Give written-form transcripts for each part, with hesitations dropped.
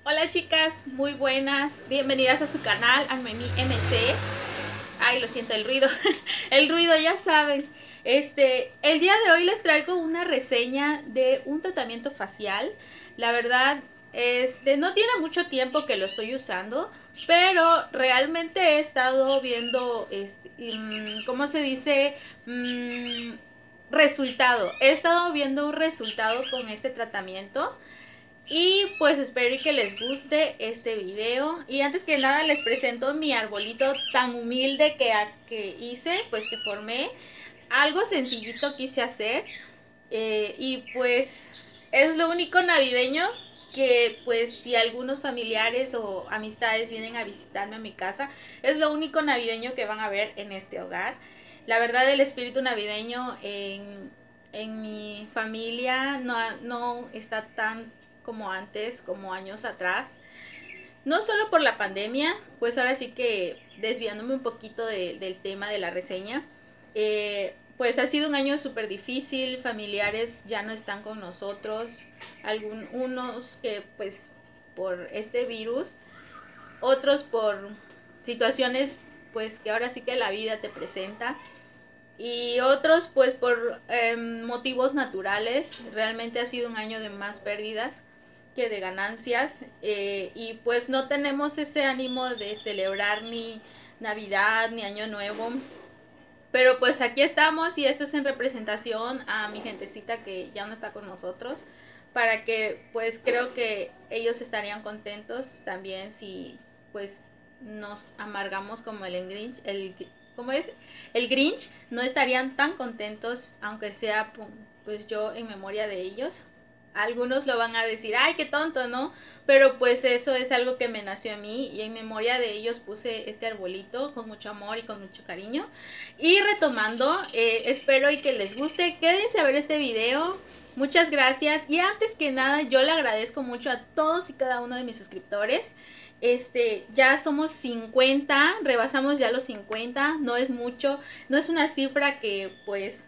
Hola chicas, muy buenas, bienvenidas a su canal, a Noemi MC. Ay, lo siento, el ruido, el ruido, ya saben. El día de hoy les traigo una reseña de un tratamiento facial. La verdad, no tiene mucho tiempo que lo estoy usando, pero realmente he estado viendo, ¿cómo se dice? Resultado. He estado viendo un resultado con este tratamiento. Y pues espero que les guste este video. Y antes que nada les presento mi arbolito tan humilde que hice, pues que formé. Algo sencillito quise hacer. Y pues es lo único navideño que pues si algunos familiares o amistades vienen a visitarme a mi casa, es lo único navideño que van a ver en este hogar. La verdad el espíritu navideño en mi familia no está tan como antes, como años atrás. No solo por la pandemia, pues ahora sí que desviándome un poquito del tema de la reseña, pues ha sido un año súper difícil, familiares ya no están con nosotros, unos que pues por este virus, otros por situaciones pues que ahora sí que la vida te presenta y otros pues por motivos naturales. Realmente ha sido un año de más pérdidas que de ganancias, y pues no tenemos ese ánimo de celebrar ni Navidad ni Año Nuevo, pero pues aquí estamos y esto es en representación a mi gentecita que ya no está con nosotros, para que pues creo que ellos estarían contentos también si pues nos amargamos como el Grinch, ¿cómo es? El Grinch, no estarían tan contentos, aunque sea pues yo en memoria de ellos. Algunos lo van a decir, ay, qué tonto, ¿no? Pero pues eso es algo que me nació a mí y en memoria de ellos puse este arbolito con mucho amor y con mucho cariño. Y retomando, espero y que les guste, quédense a ver este video. Muchas gracias y antes que nada yo le agradezco mucho a todos y cada uno de mis suscriptores. Ya somos 50, rebasamos ya los 50, no es mucho, no es una cifra que pues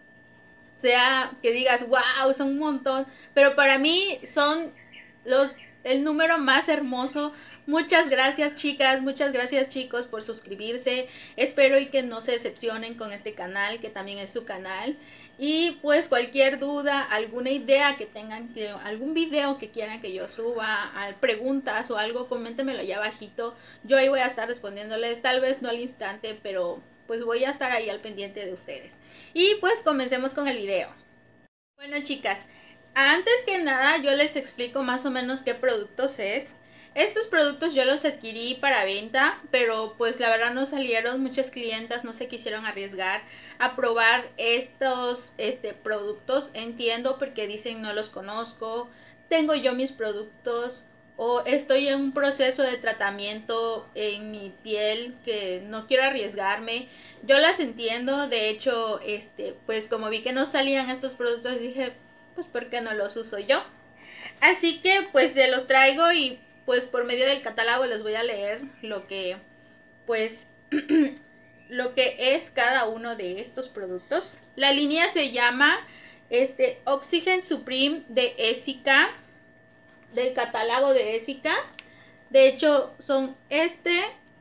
sea que digas, wow, son un montón, pero para mí son el número más hermoso. Muchas gracias chicas, muchas gracias chicos por suscribirse. Espero y que no se decepcionen con este canal, que también es su canal. Y pues cualquier duda, alguna idea que tengan, algún video que quieran que yo suba, preguntas o algo, coméntenmelo allá abajito. Yo ahí voy a estar respondiéndoles, tal vez no al instante, pero pues voy a estar ahí al pendiente de ustedes. Y pues comencemos con el video. Bueno chicas, antes que nada yo les explico más o menos qué productos es. Estos productos yo los adquirí para venta, pero pues la verdad no salieron, muchas clientas no se quisieron arriesgar a probar estos productos. Entiendo porque dicen no los conozco, tengo yo mis productos o estoy en un proceso de tratamiento en mi piel que no quiero arriesgarme. Yo las entiendo, de hecho, pues como vi que no salían estos productos, dije, pues ¿por qué no los uso yo? Así que pues se los traigo y pues por medio del catálogo les voy a leer lo que, pues, lo que es cada uno de estos productos. La línea se llama Oxygen Supreme de Essica, del catálogo de Essica. De hecho, son este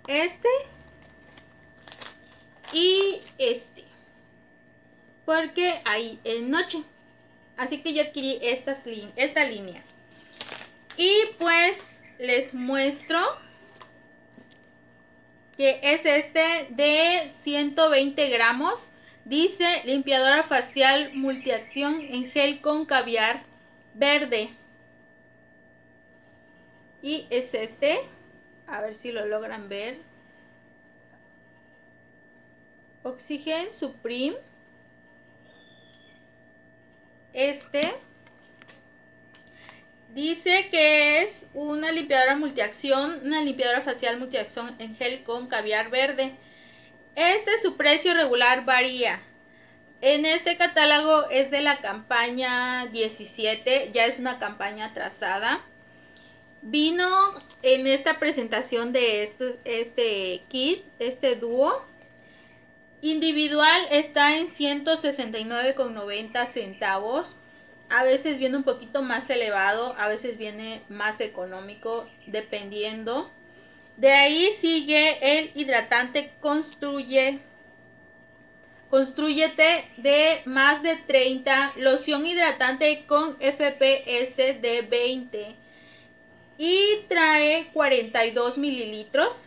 y porque hay en noche. Así que yo adquirí esta línea. Y pues les muestro que es de 120 gramos. Dice limpiadora facial multiacción en gel con caviar verde. Y es a ver si lo logran ver. Oxygen Supreme. Dice que es una limpiadora multiacción, una limpiadora facial multiacción en gel con caviar verde. Su precio regular varía. En este catálogo es de la campaña 17, ya es una campaña trazada. Vino en esta presentación de este kit, este dúo. Individual está en 169,90 centavos. A veces viene un poquito más elevado, a veces viene más económico, dependiendo. De ahí sigue el hidratante Constrúyete de más de 30, loción hidratante con FPS de 20 y trae 42 mililitros.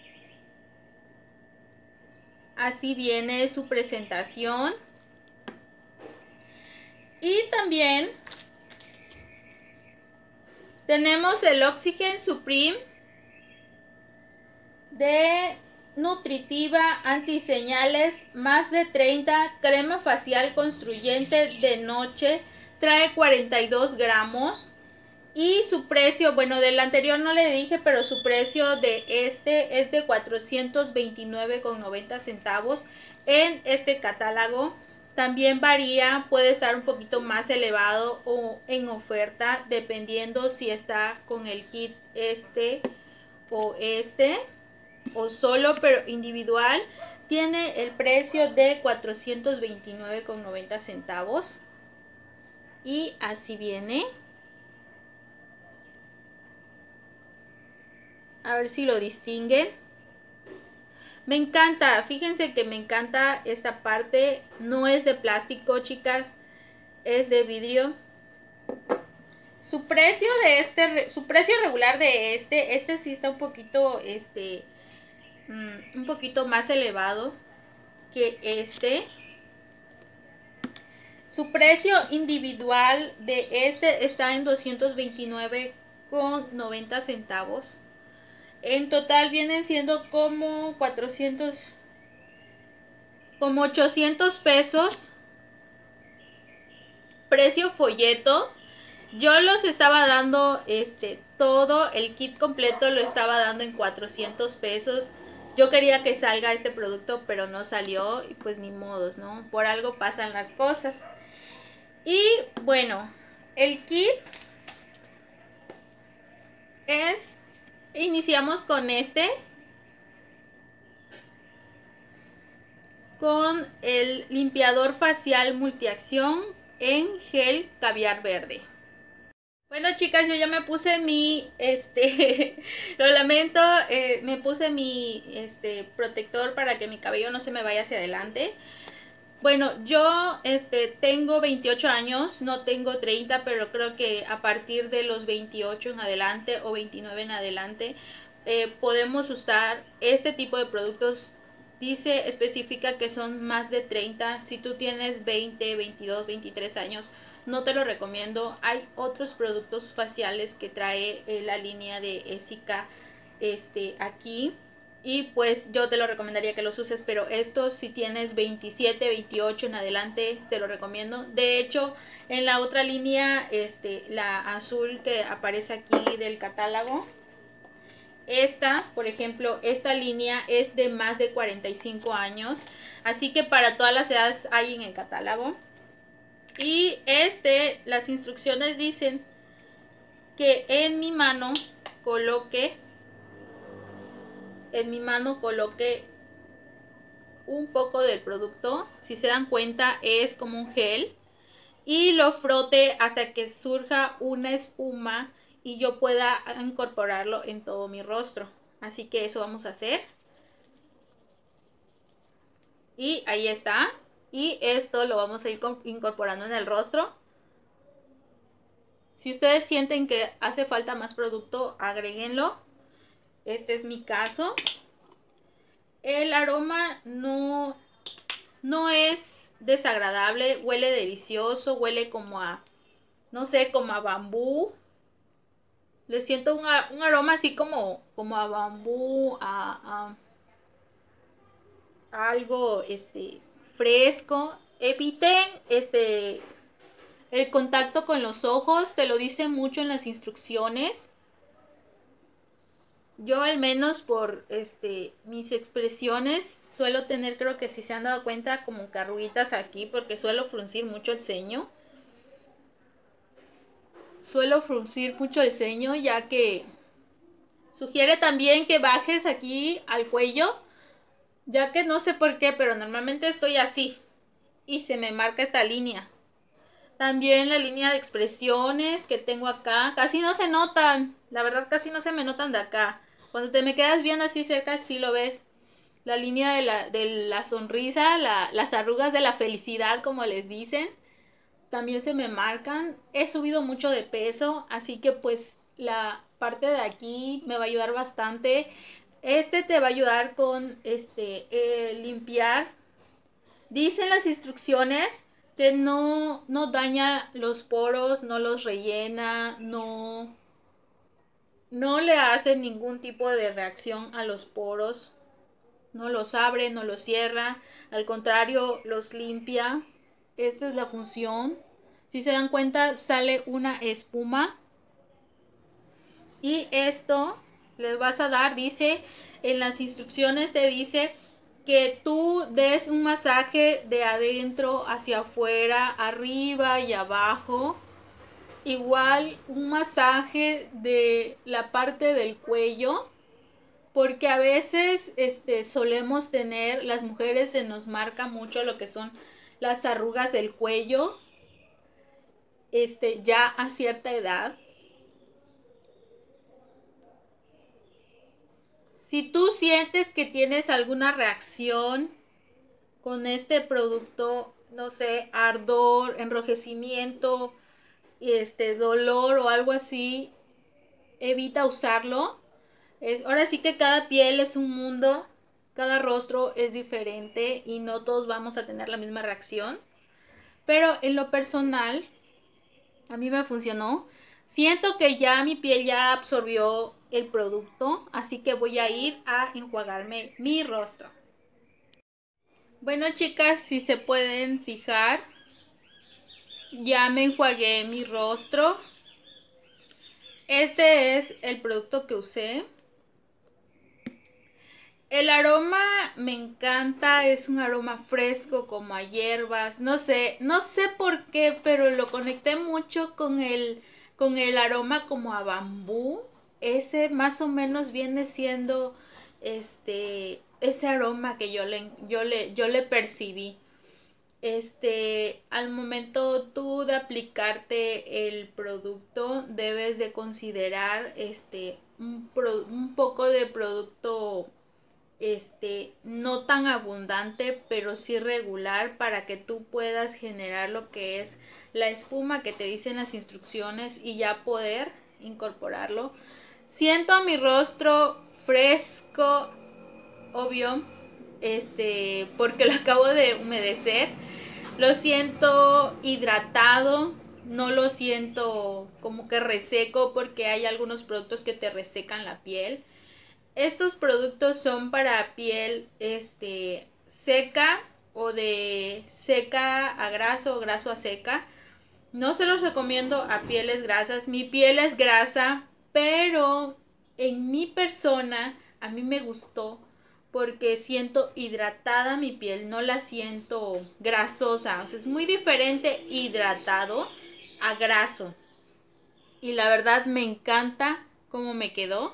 Así viene su presentación. Y también tenemos el Oxygen Supreme de nutritiva antiseñales más de 30, crema facial construyente de noche, trae 42 gramos y su precio, bueno, del anterior no le dije, pero su precio de este es de 429,90 centavos en este catálogo. También varía, puede estar un poquito más elevado o en oferta, dependiendo si está con el kit o solo, pero individual. Tiene el precio de 429,90 centavos. Y así viene. A ver si lo distinguen. Me encanta, fíjense que me encanta esta parte. No es de plástico, chicas, es de vidrio. Su precio regular de este sí está un poquito más elevado que este. Su precio individual de este está en 229,90 centavos. En total vienen siendo como 800 pesos. Precio folleto. Yo los estaba dando, todo el kit completo lo estaba dando en 400 pesos. Yo quería que salga este producto, pero no salió y pues ni modos, ¿no? Por algo pasan las cosas. Y bueno, el kit iniciamos con con el limpiador facial multiacción en gel caviar verde. Bueno, chicas, yo ya me puse mi, lo lamento, me puse mi, protector para que mi cabello no se me vaya hacia adelante. Bueno, yo, tengo 28 años, no tengo 30, pero creo que a partir de los 28 en adelante o 29 en adelante, podemos usar este tipo de productos. Especifica que son más de 30. Si tú tienes 20, 22, 23 años, no te lo recomiendo. Hay otros productos faciales que trae la línea de Essica aquí. Y pues yo te lo recomendaría que los uses, pero estos si tienes 27, 28 en adelante, te lo recomiendo. De hecho, en la otra línea, la azul que aparece aquí del catálogo, por ejemplo, esta línea es de más de 45 años. Así que para todas las edades hay en el catálogo. Y las instrucciones dicen que en mi mano coloque un poco del producto. Si se dan cuenta, es como un gel. Y lo frote hasta que surja una espuma y yo pueda incorporarlo en todo mi rostro. Así que eso vamos a hacer. Y ahí está. Y esto lo vamos a ir incorporando en el rostro. Si ustedes sienten que hace falta más producto, agréguenlo. Este es mi caso. El aroma no es desagradable, huele delicioso, huele como a, no sé, como a bambú. Le siento un aroma así como a bambú, a algo fresco. Eviten el contacto con los ojos, te lo dice mucho en las instrucciones. Yo al menos por mis expresiones suelo tener, creo que si se han dado cuenta, como arruguitas aquí porque suelo fruncir mucho el ceño. Ya que sugiere también que bajes aquí al cuello, ya que no sé por qué, pero normalmente estoy así y se me marca esta línea. También la línea de expresiones que tengo acá, casi no se notan, la verdad casi no se me notan de acá. Cuando te me quedas viendo así cerca, sí lo ves. La línea de la sonrisa, las arrugas de la felicidad, como les dicen, también se me marcan. He subido mucho de peso, así que pues la parte de aquí me va a ayudar bastante. Este te va a ayudar con limpiar. Dicen las instrucciones que no daña los poros, no los rellena, no le hace ningún tipo de reacción a los poros. No los abre, no los cierra, al contrario, los limpia. Esta es la función. Si se dan cuenta, sale una espuma. Y esto les vas a dar, dice, en las instrucciones te dice que tú des un masaje de adentro hacia afuera, arriba y abajo. Igual un masaje de la parte del cuello. Porque a veces solemos tener, las mujeres se nos marca mucho lo que son las arrugas del cuello, ya a cierta edad. Si tú sientes que tienes alguna reacción con este producto, no sé, ardor, enrojecimiento, dolor o algo así, evita usarlo. Ahora sí que cada piel es un mundo, cada rostro es diferente y no todos vamos a tener la misma reacción. Pero en lo personal, a mí me funcionó. Siento que ya mi piel ya absorbió el producto, así que voy a ir a enjuagarme mi rostro. Bueno, chicas, si se pueden fijar, ya me enjuagué mi rostro. Este es el producto que usé. El aroma me encanta, es un aroma fresco como a hierbas, no sé por qué, pero lo conecté mucho con el aroma como a bambú. Ese más o menos viene siendo ese aroma que yo le percibí. Al momento tú de aplicarte el producto, debes de considerar un poco de producto no tan abundante, pero sí regular, para que tú puedas generar lo que es la espuma que te dicen las instrucciones y ya poder incorporarlo. Siento mi rostro fresco, obvio, porque lo acabo de humedecer. Lo siento hidratado, no lo siento como que reseco, porque hay algunos productos que te resecan la piel. Estos productos son para piel seca o de seca a graso o graso a seca. No se los recomiendo a pieles grasas. Mi piel es grasa, pero en mi persona a mí me gustó porque siento hidratada mi piel, no la siento grasosa. O sea, es muy diferente hidratado a graso. Y la verdad me encanta cómo me quedó.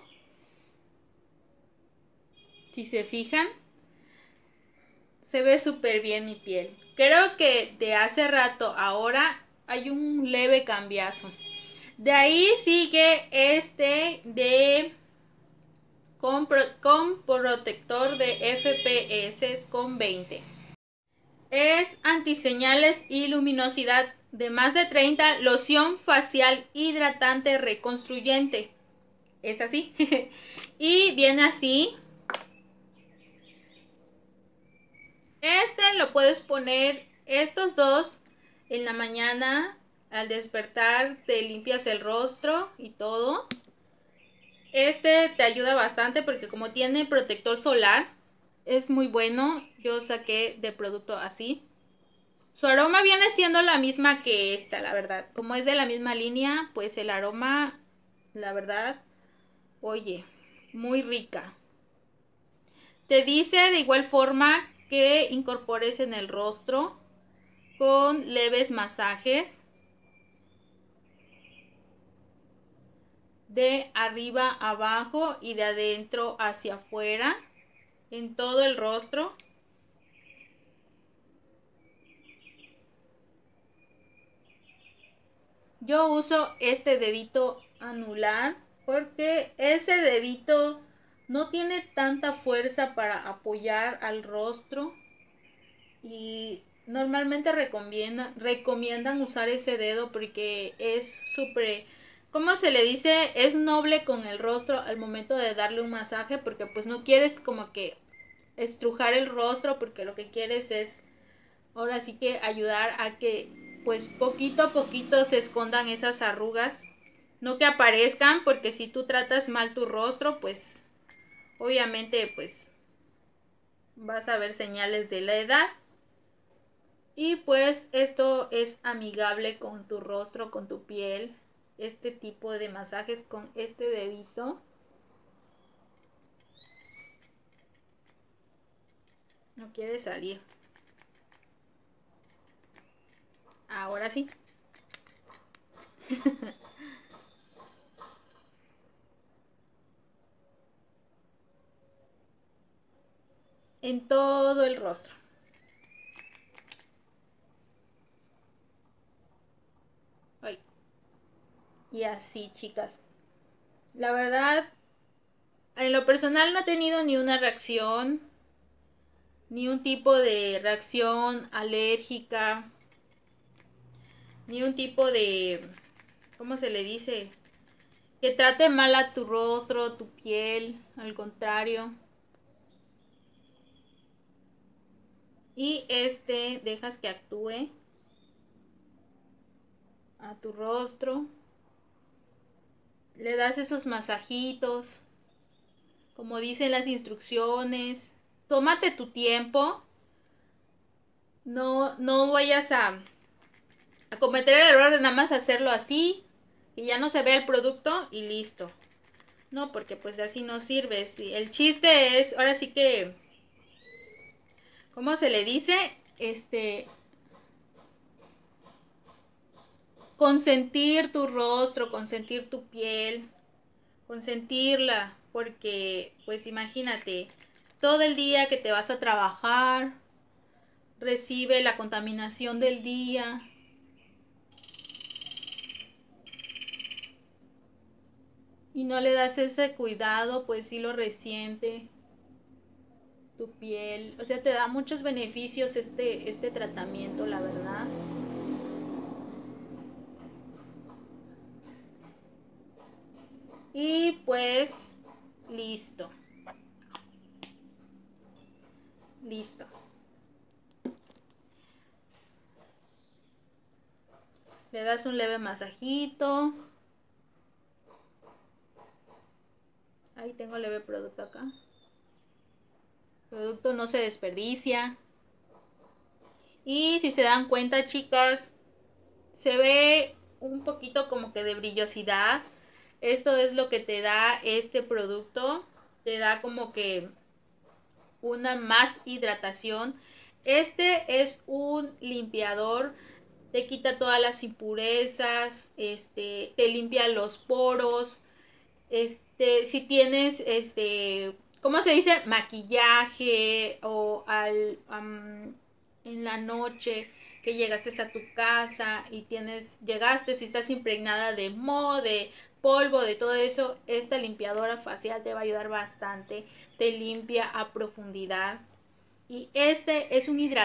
Si se fijan, se ve súper bien mi piel. Creo que de hace rato ahora hay un leve cambiazo. De ahí sigue con protector de FPS con 20. Es antiseñales y luminosidad de más de 30, loción facial hidratante reconstruyente. Es así. Y viene así. Lo puedes poner estos dos en la mañana al despertar, te limpias el rostro y todo. Te ayuda bastante porque como tiene protector solar, es muy bueno. Yo saqué de producto así. Su aroma viene siendo la misma que esta, la verdad. Como es de la misma línea, pues el aroma, la verdad, oye, muy rica. Te dice de igual forma que incorpores en el rostro con leves masajes de arriba a abajo y de adentro hacia afuera en todo el rostro. Yo uso este dedito anular porque ese dedito no tiene tanta fuerza para apoyar al rostro y normalmente recomiendan usar ese dedo porque es súper, ¿cómo se le dice? Es noble con el rostro al momento de darle un masaje porque pues no quieres como que estrujar el rostro porque lo que quieres es ahora sí que ayudar a que pues poquito a poquito se escondan esas arrugas, no que aparezcan porque si tú tratas mal tu rostro pues obviamente pues vas a ver señales de la edad. Y pues esto es amigable con tu rostro, con tu piel. Este tipo de masajes con este dedito. No quiere salir. Ahora sí. En todo el rostro. Ay. Y así, chicas. La verdad, en lo personal no he tenido ni una reacción, ni un tipo de reacción alérgica, ni un tipo de, ¿cómo se le dice? Que trate mal a tu rostro, tu piel, al contrario. Y este dejas que actúe a tu rostro. Le das esos masajitos, como dicen las instrucciones. Tómate tu tiempo. No vayas a cometer el error de nada más hacerlo así, y ya no se ve el producto y listo. No, porque pues así no sirve. Sí, el chiste es, ahora sí que, ¿cómo se le dice? Consentir tu rostro, consentir tu piel, consentirla, porque pues imagínate, todo el día que te vas a trabajar, recibe la contaminación del día. Y no le das ese cuidado, pues sí lo resiente tu piel. O sea, te da muchos beneficios este tratamiento, la verdad. Y pues, listo. Listo. Le das un leve masajito. Ahí tengo leve producto acá. El producto no se desperdicia. Y si se dan cuenta, chicas, se ve un poquito como que de brillosidad. Esto es lo que te da este producto. Te da como que una más hidratación. Este es un limpiador. Te quita todas las impurezas. Te limpia los poros. Si tienes, ¿cómo se dice? Maquillaje o en la noche que llegaste a tu casa y llegaste y estás impregnada de moho, de polvo, de todo eso, esta limpiadora facial te va a ayudar bastante, te limpia a profundidad. Y este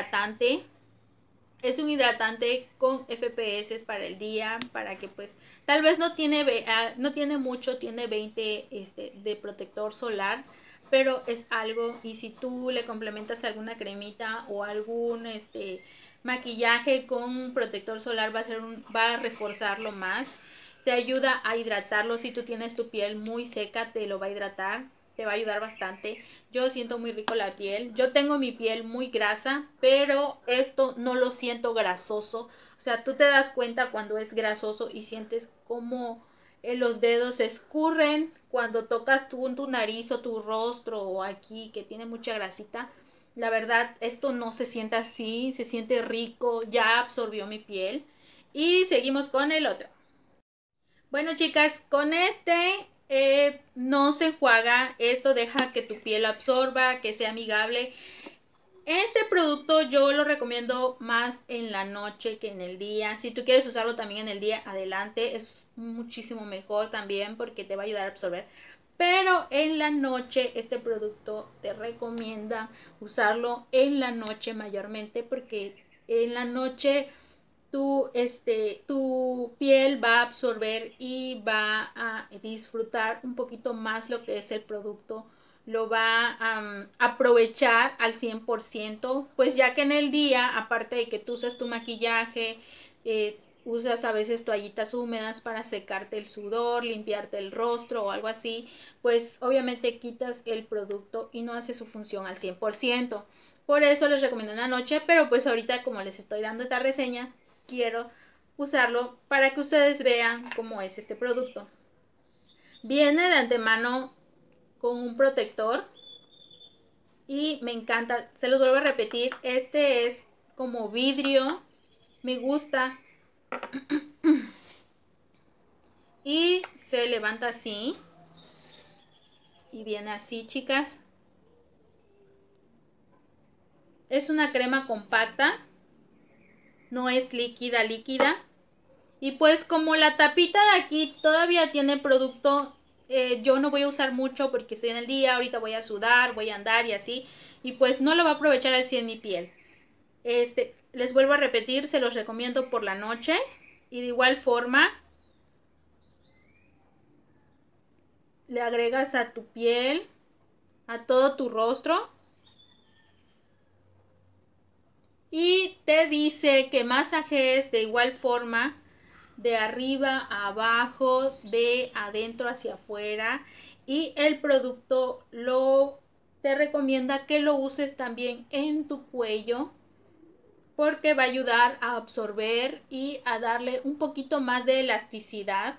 es un hidratante con FPS para el día, para que pues tal vez no tiene mucho, tiene 20 de protector solar, pero es algo. Y si tú le complementas alguna cremita o algún maquillaje con protector solar, va a reforzarlo más, te ayuda a hidratarlo. Si tú tienes tu piel muy seca, te lo va a hidratar, te va a ayudar bastante. Yo siento muy rico la piel. Yo tengo mi piel muy grasa, pero esto no lo siento grasoso. O sea, tú te das cuenta cuando es grasoso y sientes como los dedos se escurren cuando tocas tu nariz o tu rostro o aquí que tiene mucha grasita. La verdad, esto no se siente así, se siente rico, ya absorbió mi piel. Y seguimos con el otro. Bueno, chicas, con no se enjuaga. Esto deja que tu piel absorba, que sea amigable. Este producto yo lo recomiendo más en la noche que en el día. Si tú quieres usarlo también en el día, adelante. Es muchísimo mejor también porque te va a ayudar a absorber. Pero en la noche este producto te recomienda usarlo en la noche mayormente porque en la noche tu piel va a absorber y va a disfrutar un poquito más lo que es el producto, lo va a aprovechar al 100%, pues ya que en el día, aparte de que tú usas tu maquillaje, usas a veces toallitas húmedas para secarte el sudor, limpiarte el rostro o algo así, pues obviamente quitas el producto y no hace su función al 100%. Por eso les recomiendo en la noche, pero pues ahorita como les estoy dando esta reseña, quiero usarlo para que ustedes vean cómo es este producto. Viene de antemano con un protector y me encanta, se los vuelvo a repetir, este es como vidrio, me gusta y se levanta así y viene así, chicas. Es una crema compacta, no es líquida y pues como la tapita de aquí todavía tiene producto, yo no voy a usar mucho porque estoy en el día, ahorita voy a sudar, voy a andar y así, y pues no lo va a aprovechar así en mi piel. Les vuelvo a repetir, se los recomiendo por la noche y de igual forma le agregas a tu piel, a todo tu rostro y te dice que masajes de igual forma de arriba a abajo, de adentro hacia afuera y el producto te recomienda que lo uses también en tu cuello porque va a ayudar a absorber y a darle un poquito más de elasticidad.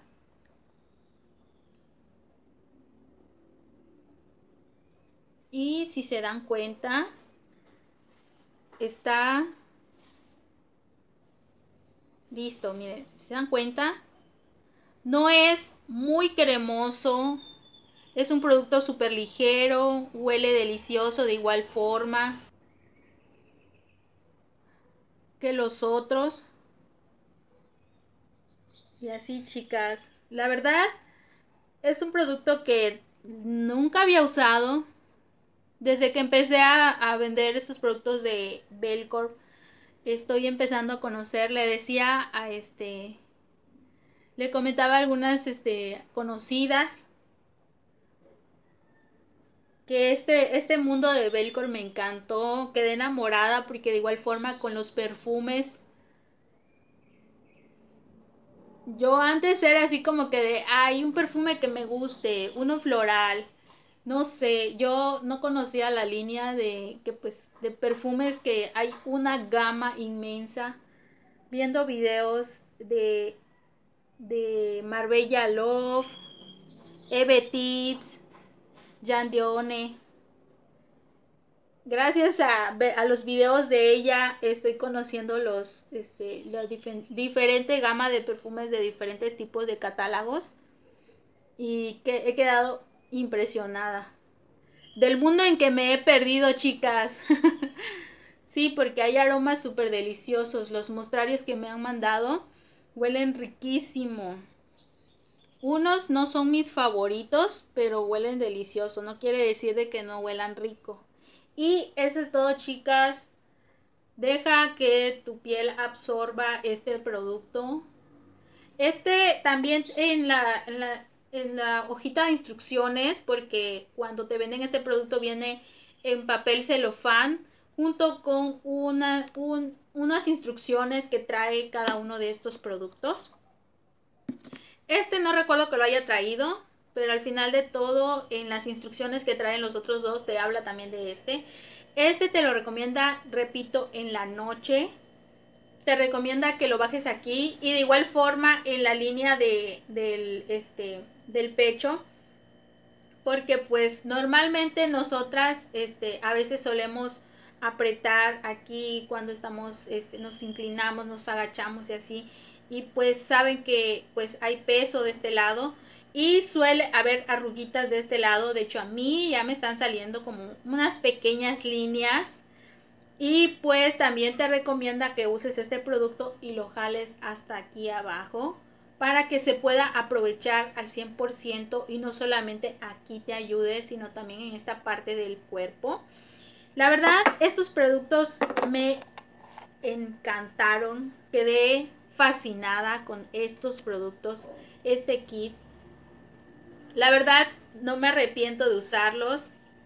Y si se dan cuenta, está listo. Miren, si se dan cuenta, no es muy cremoso. Es un producto súper ligero, huele delicioso de igual forma que los otros. Y así, chicas, la verdad es un producto que nunca había usado. Desde que empecé a vender estos productos de Belcorp, estoy empezando a conocer. Le decía a le comentaba a algunas conocidas que este mundo de Belcorp me encantó. Quedé enamorada porque de igual forma con los perfumes. Yo antes era así como que hay un perfume que me guste, uno floral. No sé, yo no conocía la línea de perfumes que hay una gama inmensa. Viendo videos de Marbella Love, Eve Tips, Jan Dione. Gracias a los videos de ella estoy conociendo la diferente gama de perfumes de diferentes tipos de catálogos y que he quedado impresionada. Del mundo en que me he perdido, chicas. Sí, porque hay aromas súper deliciosos. Los mostrarios que me han mandado huelen riquísimo. Unos no son mis favoritos, pero huelen delicioso. No quiere decir de que no huelan rico. Y eso es todo, chicas. Deja que tu piel absorba este producto. También en la hojita de instrucciones, porque cuando te venden este producto viene en papel celofán junto con unas instrucciones que trae cada uno de estos productos. No recuerdo que lo haya traído, pero al final de todo en las instrucciones que traen los otros dos te habla también de este. Te lo recomienda, repito, en la noche. Te recomienda que lo bajes aquí y de igual forma en la línea del pecho, porque pues normalmente nosotras a veces solemos apretar aquí cuando estamos nos inclinamos, nos agachamos y así, y pues saben que pues hay peso de este lado y suele haber arruguitas de este lado. De hecho a mí ya me están saliendo como unas pequeñas líneas Y pues también te recomienda que uses este producto y lo jales hasta aquí abajo para que se pueda aprovechar al 100% y no solamente aquí te ayude, sino también en esta parte del cuerpo. La verdad, estos productos me encantaron. Quedé fascinada con estos productos, este kit. La verdad, no me arrepiento de usarlos.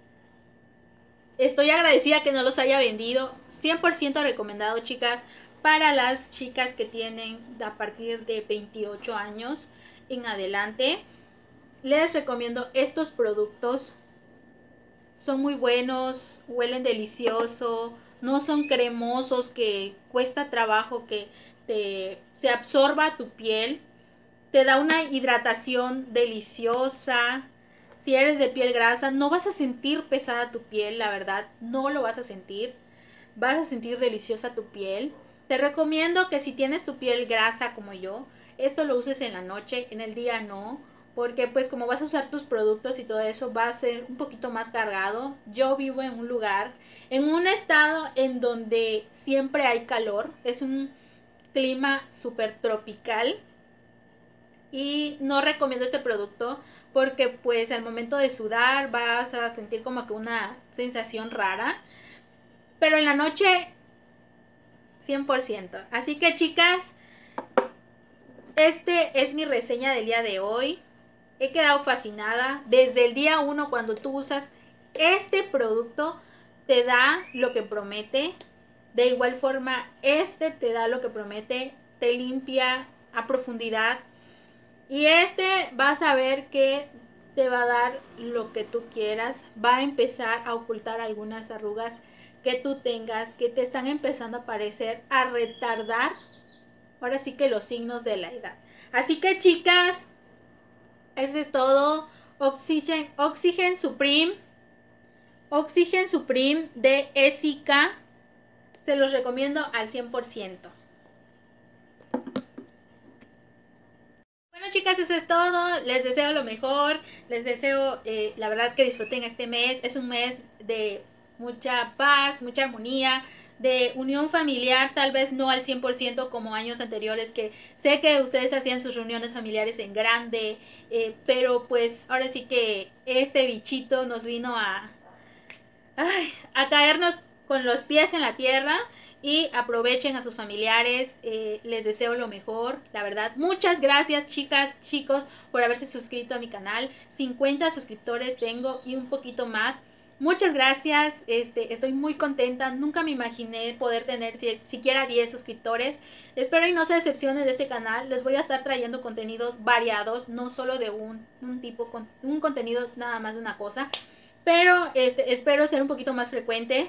Estoy agradecida que no los haya vendido. 100% recomendado, chicas, para las chicas que tienen a partir de 28 años en adelante. Les recomiendo estos productos. Son muy buenos, huelen delicioso, no son cremosos que cuesta trabajo que se absorba tu piel. Te da una hidratación deliciosa. Si eres de piel grasa, no vas a sentir pesada tu piel, la verdad, no lo vas a sentir. Vas a sentir deliciosa tu piel. Te recomiendo que si tienes tu piel grasa como yo, esto lo uses en la noche, en el día no, porque pues como vas a usar tus productos y todo eso, va a ser un poquito más cargado. Yo vivo en un lugar, en un estado en donde siempre hay calor, es un clima súper tropical. Y no recomiendo este producto porque pues al momento de sudar vas a sentir como que una sensación rara. Pero en la noche 100%. Así que chicas, este es mi reseña del día de hoy. He quedado fascinada. Desde el día 1 cuando tú usas este producto te da lo que promete. De igual forma este te da lo que promete. Te limpia a profundidad. Y este vas a ver que te va a dar lo que tú quieras. Va a empezar a ocultar algunas arrugas que tú tengas, que te están empezando a aparecer, a retardar, ahora sí que los signos de la edad. Así que chicas, eso es todo. Oxygen Supreme de Essica. Se los recomiendo al 100%. Bueno chicas, eso es todo. Les deseo lo mejor. Les deseo la verdad que disfruten este mes. Es un mes de mucha paz, mucha armonía, de unión familiar, tal vez no al 100% como años anteriores, que sé que ustedes hacían sus reuniones familiares en grande, pero pues ahora sí que este bichito nos vino a caernos con los pies en la tierra. Y aprovechen a sus familiares, les deseo lo mejor, la verdad. Muchas gracias chicas, chicos, por haberse suscrito a mi canal. 50 suscriptores tengo y un poquito más. Muchas gracias, estoy muy contenta. Nunca me imaginé poder tener siquiera 10 suscriptores. Espero y no se decepcionen de este canal. Les voy a estar trayendo contenidos variados, no solo de un tipo, un contenido nada más de una cosa. Pero espero ser un poquito más frecuente.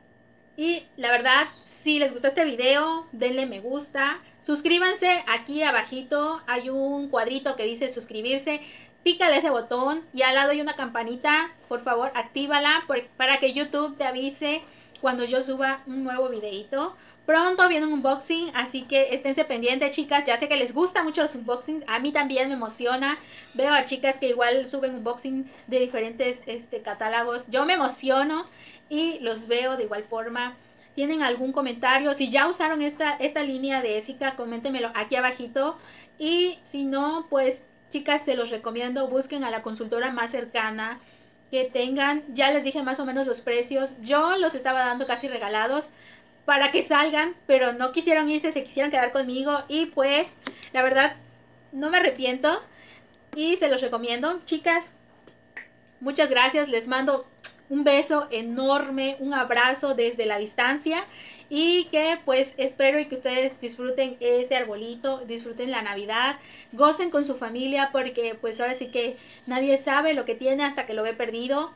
Y la verdad, si les gustó este video, denle me gusta. Suscríbanse, aquí abajito hay un cuadrito que dice suscribirse. Pícale ese botón y al lado hay una campanita, por favor actívala para que YouTube te avise cuando yo suba un nuevo videito. Pronto viene un unboxing, así que esténse pendientes chicas. Ya sé que les gusta mucho los unboxings, a mí también me emociona. Veo a chicas que igual suben unboxing de diferentes catálogos. Yo me emociono y los veo de igual forma. ¿Tienen algún comentario? Si ya usaron esta línea de Essica, coméntenmelo aquí abajito. Y si no, pues chicas, se los recomiendo. Busquen a la consultora más cercana que tengan. Ya les dije más o menos los precios. Yo los estaba dando casi regalados para que salgan, pero no quisieron irse, se quisieron quedar conmigo. Y pues, la verdad, no me arrepiento. Y se los recomiendo. Chicas, muchas gracias. Les mando un beso enorme, un abrazo desde la distancia. Y que pues espero y que ustedes disfruten este arbolito, disfruten la Navidad, gocen con su familia, porque pues ahora sí que nadie sabe lo que tiene hasta que lo ve perdido.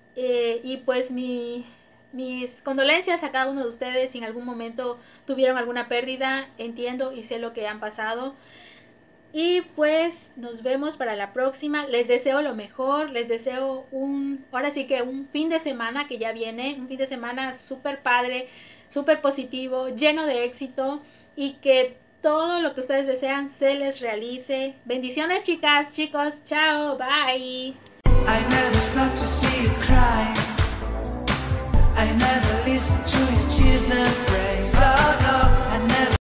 Y pues mis condolencias a cada uno de ustedes si en algún momento tuvieron alguna pérdida. Entiendo y sé lo que han pasado. Y pues nos vemos para la próxima. Les deseo lo mejor. Les deseo ahora sí que un fin de semana que ya viene. Un fin de semana súper padre, súper positivo, lleno de éxito. Y que todo lo que ustedes desean se les realice. Bendiciones chicas, chicos. Chao, bye. I never stop to see you cry. I never listen to your tears. tears that break.